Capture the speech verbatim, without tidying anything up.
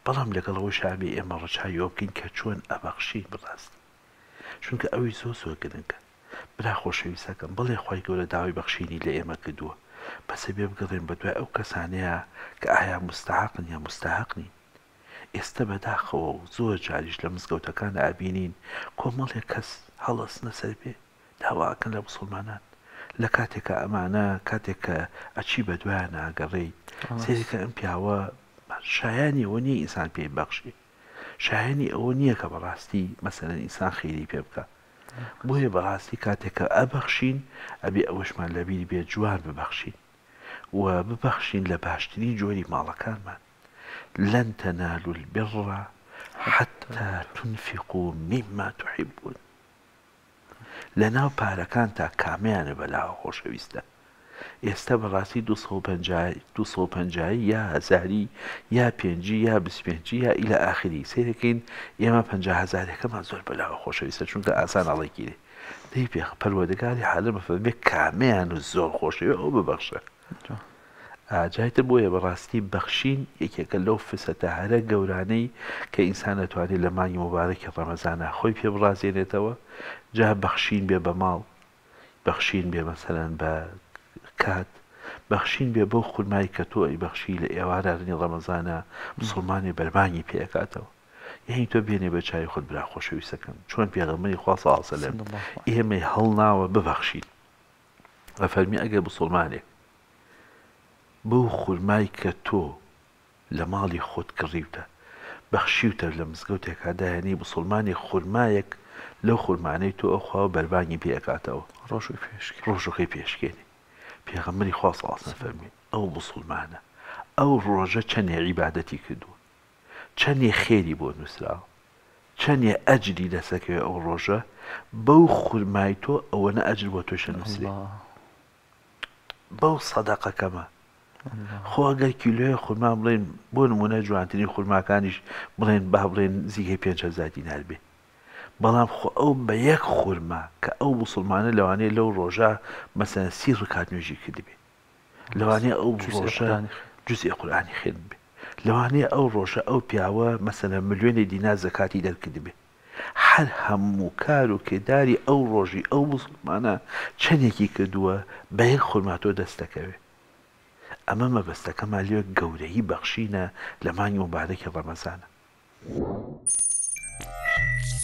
بەڵام لەگەڵەوە شابێ ئێمە ڕەچاوی ئەوە بکەین کە چۆن ئەبەخشین بڕاستی، چونکە ئەوی زۆر زۆر گرنگە. برا خۆشەویستەکەم بڵێ خی گەورە داوای بەخشینی لە ئێمە کردووە، بەسە بێ بگەڕێن بە دوای ئەو کەسانەیە کە ئایا مستحقن یا مستحقنی. ئێستا بەداخەوە و زۆر جاریش لە مزگەوتەکان ئابینین کۆمەڵێک کەس هەڵەستنە سەر بێ داواکەن لە مسلمانان لە کاتێکە ئەمانە کاتێک کە ئەچی بە دوایان ئاگەڕێی سێریکە ئەم پیاوە شایانی ئەوە نییە ئینسان پێی بەخشی، شایانی ئەوە نییە کە بەڕاستی مەسەلەن ئینسان خێری پێ بکە. بۆیە بەڕاستی کاتێککە ئەبەخشین ئەبێ ئەوەشمان لەبیری بێت جوان ببەخشین و ببەخشین لە باشترین جۆری ماڵەکانمان. لن تنالوا البر حتى تنفقوا مما تحبون. لەناو پارەکان تا کامیانە بەلاوە خۆشەویستە. ئێستا بەڕاستی دووسە و پەنجایی یا هەزاری یا پێنجی یا بیست و پێنجی یا ئیلە ئاخری سیرەکەین ئێمە پەنجا هەزارێکەمان زۆر بەلاوە خۆشەویستە، چونکە ئاسان ئەڵێگیرێ دەی پێ پەروەردگاری حالە بەفەرمێ کامیان و زۆر خۆشەوی ئەو ببەخشە. ئاجایتر بۆیە بەڕاستی بەخشین یەکێکە لەو فسەتە هەرە گەورانەی کە ئینسان دەتوانێت لە مانگی مبارەکی ڕەمەزانە خۆی پێ بڕازێنێتەوە. جا بەخشین بێ بە ماڵ، بەخشین بێ مەسەلەن بە کات، بەخشین بێ بەو خورمای کە تۆ ئەی بەخشی لە ئێوارانی ڕەمەزانە مسلمانی بەرمانگی پێکاتەوە. یعنی تۆ بێنێ بە چای خۆت برا خۆشەویستەکەم چۆن پێغەمبەری خوا صلی الله علیه و سلم ئێمەی هەڵناوە ببەخشین. ئەفەرمی ئەگەر مسلمانێک بەو خورمای کە تۆ لە ماڵی خۆت کڕیوتە بەخشیوتە لە مزگەوتێکا دایانی مسلمانی خورمایەک لەو خورمانەی تۆ ئەوخوا بەربانی پێکاتەوە ڕۆژەکەی پێشکێنی. پێغەمبەری خوا صلی الله علیه و سلم فەرمی ئەو مسلمانە ئەو ڕۆژە چەندێ عیبادەتی کردووە، چەندێ خێری بۆ نووسراوە، چەندێ ئەجری لەسەکەوێ ئەو ڕۆژە بەو خورمای تۆ ئەوەنە ئەجر بۆ تۆشە نووسرێ. بەو سەدەقەکەمە خۆ ئەگەر کیلۆیە خورما بڵێن بۆ نمونە جوانترین خورماکانیش بڵێن با بڵێن زیگەی پێنج هەزار دینار بێ، بەڵام خۆ ئەو بە یەک خورما کە ئەو مسلمانە لەوانەیە لەو ڕۆژە مەسەلەن سی ڕکات نوێژی کردبێ، لەوانەیە ئەو ڕۆژە جوزئی قورئانی خوێند بێ، لەوانەیە ئەو ڕۆژە ئەو پیاوە مەسەلەن ملیۆنی دینار زەکاتی دەرکردبێ. هەر هەموو کار و کرداری ئەو ڕۆژی ئەو مسلمانە چەندێکی کردووە بە یەک خورما تۆ دەستەکەوێ. ئەمە مەبەستەکەمان لێ گەورەی بەخشینە لە مانگی مبارەکی ڕەمەزانە.